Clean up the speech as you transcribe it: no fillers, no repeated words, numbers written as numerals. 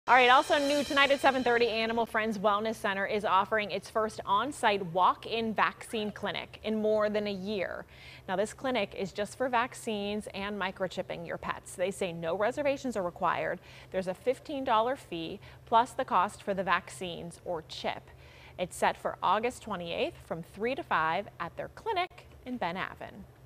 All right, also new tonight at 7:30, Animal Friends Wellness Center is offering its first on-site walk-in vaccine clinic in more than a year. Now, this clinic is just for vaccines and microchipping your pets. They say no reservations are required. There's a $15 fee plus the cost for the vaccines or chip. It's set for August 28th from 3 to 5 at their clinic in Ben Avon.